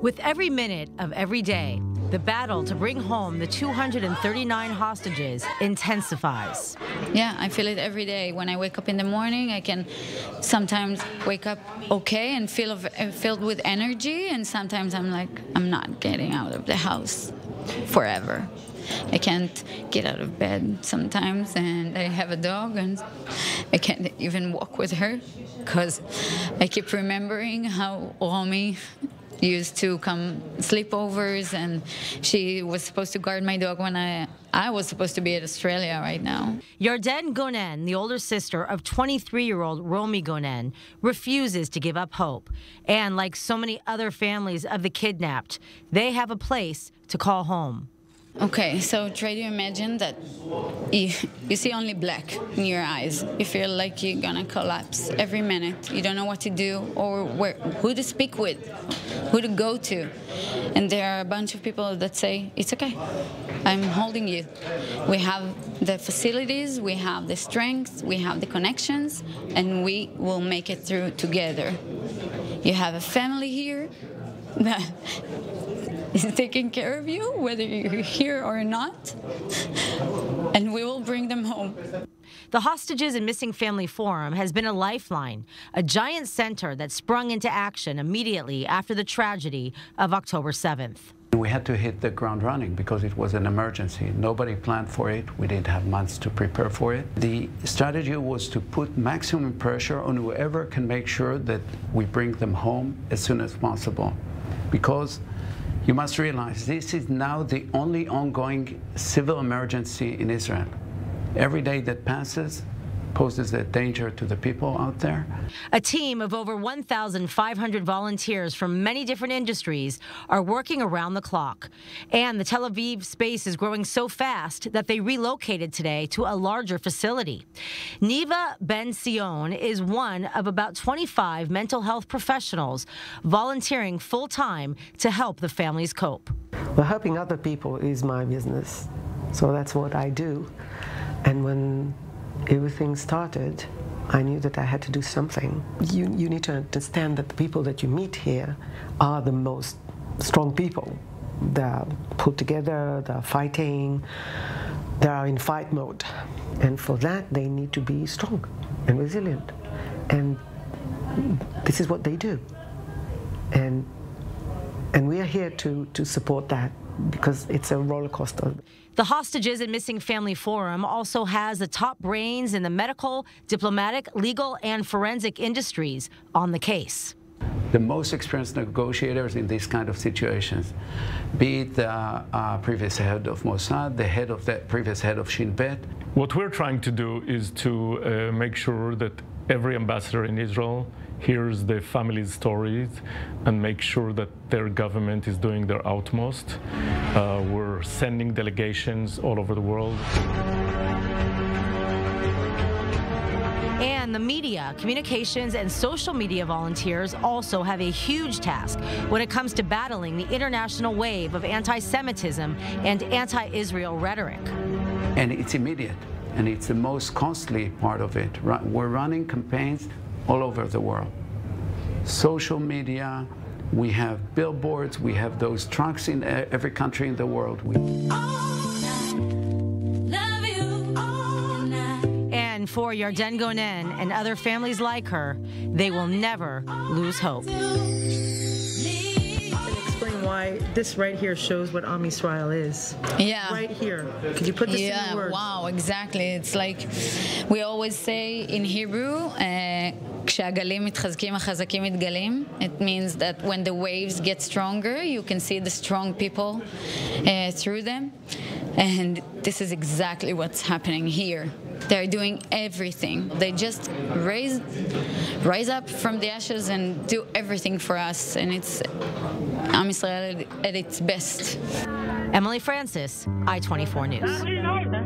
With every minute of every day, the battle to bring home the 239 hostages intensifies. Yeah, I feel it every day. When I wake up in the morning, I can sometimes wake up okay and feel filled with energy, and sometimes I'm like, I'm not getting out of the house forever. I can't get out of bed sometimes, and I have a dog, and I can't even walk with her because I keep remembering how Romy used to come sleepovers, and she was supposed to guard my dog when I was supposed to be at Australia right now. Yarden Gonen, the older sister of 23-year-old Romy Gonen, refuses to give up hope. And like so many other families of the kidnapped, they have a place to call home. Okay, so try to imagine that you see only black in your eyes. You feel like you're gonna collapse every minute. You don't know what to do or who to speak with, who to go to. And there are a bunch of people that say, it's okay, I'm holding you. We have the facilities, we have the strength, we have the connections, and we will make it through together. You have a family here that is taking care of you, whether you're here or not, and we will bring them home. The Hostages and Missing Family Forum has been a lifeline, a giant center that sprung into action immediately after the tragedy of October 7th. We had to hit the ground running because it was an emergency. Nobody planned for it. We didn't have months to prepare for it. The strategy was to put maximum pressure on whoever can make sure that we bring them home as soon as possible. Because you must realize this is now the only ongoing civil emergency in Israel. Every day that passes poses a danger to the people out there. A team of over 1,500 volunteers from many different industries are working around the clock. And the Tel Aviv space is growing so fast that they relocated today to a larger facility. Neva Ben-Sion is one of about 25 mental health professionals volunteering full-time to help the families cope. Well, helping other people is my business, so that's what I do. And when everything started, I knew that I had to do something. You need to understand that the people that you meet here are the most strong people. They're put together, they're fighting, they are in fight mode. And for that, they need to be strong and resilient. And this is what they do. And we are here to support that because it's a roller coaster. The Hostages and Missing Family Forum also has the top brains in the medical, diplomatic, legal, and forensic industries on the case. The most experienced negotiators in these kind of situations, be it the previous head of Mossad, the previous head of Shin Bet. What we're trying to do is to make sure that every ambassador in Israel hears the family's stories and make sure that their government is doing their utmost. We're sending delegations all over the world. And the media, communications, and social media volunteers also have a huge task when it comes to battling the international wave of anti-Semitism and anti-Israel rhetoric. And it's immediate, and it's the most costly part of it. We're running campaigns all over the world. Social media, we have billboards, we have those trucks in every country in the world. And for Yarden Gonen and other families like her, they will never lose hope. Explain why this right here shows what Am Yisrael is. Yeah. Right here. Could you put this in the words? Wow, exactly. It's like we always say in Hebrew, כשהגלים מתחזקים, החזקים מתגלים. It means that when the waves get stronger, you can see the strong people through them. And this is exactly what's happening here. They're doing everything. They just rise up from the ashes and do everything for us. And it's Am Yisrael at its best. Emily Francis, I-24 News.